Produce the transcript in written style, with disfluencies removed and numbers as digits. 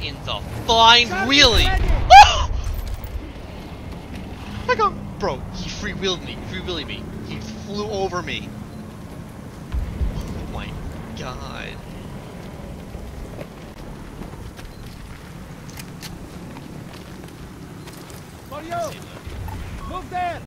in the flying wheelie! I got, bro, he free-wheeled me, free-wheeling me. He flew over me. Oh my god. Mario! Move there!